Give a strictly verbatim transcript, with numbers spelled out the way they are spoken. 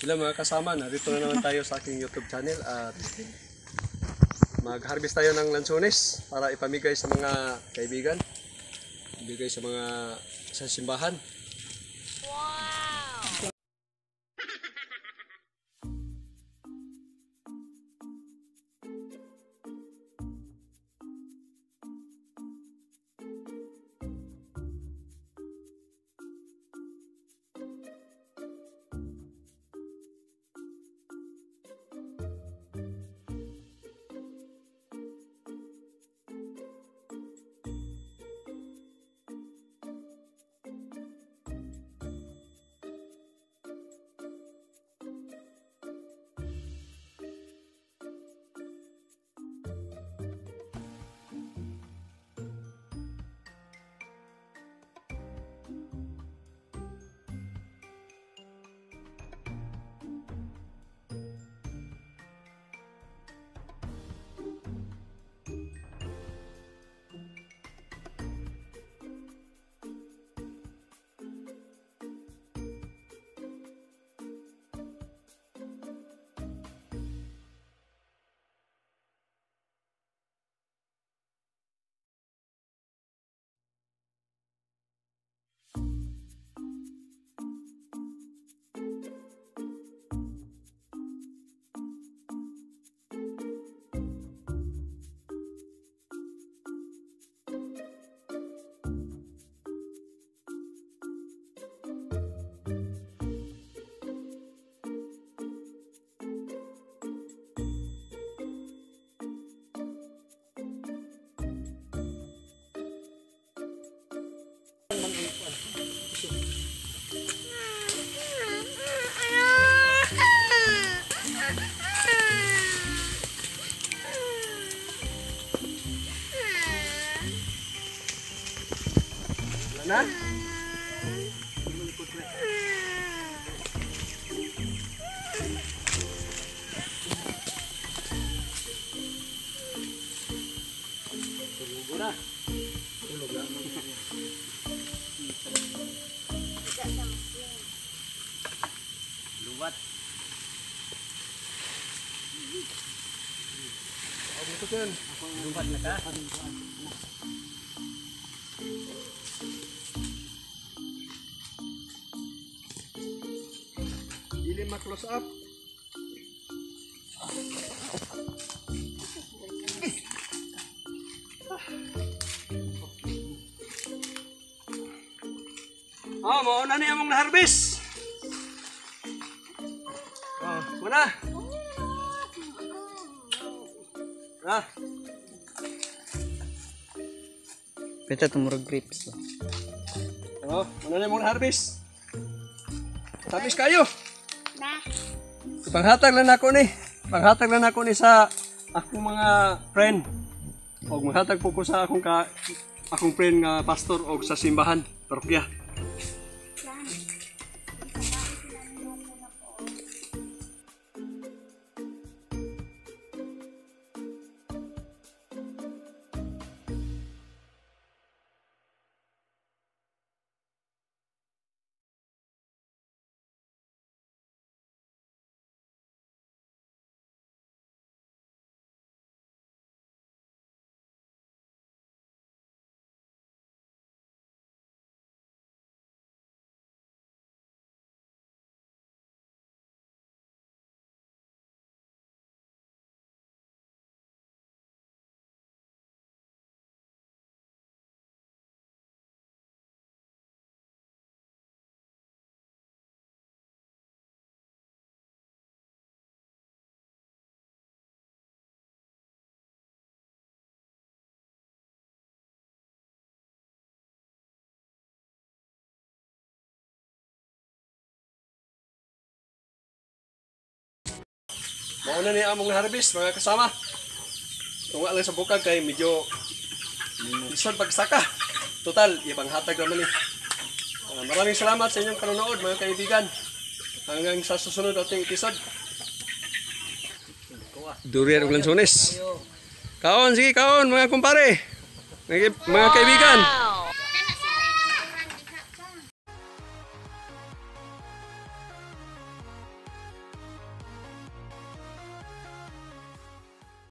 Hello mga kasama, narito na naman tayo sa aking YouTube channel at mag-harvest tayo ng lansones para ipamigay sa mga kaibigan, ibigay sa mga sa simbahan. Na? Tulog na. Tulog na. Luwat. Oh, buto yan. Luwat na ka. Dili ma-close up. Oh, mau na niya mong na-harvest. Oh, muna. Ah. Peta tumurog grapes. Oh, muna na mong na-harvest. Harvest kayo. Panghatag lang ako ni. Panghatag lang ako ni sa akong mga friend. O maghatag po ko sa akong ka akong friend nga pastor o sa simbahan, parokya. Mauna ni among harvest mga kasama. Tunga lang sa bukag kay medyo lisod pagsaka. Total, ibang hatag naman ni. Uh, maraming salamat sa inyong panonood mga kaibigan. Hanggang sa susunod ating episode. Durian ug lansones. Kaon, sige kaon mga kumpare. Mga, mga kaibigan.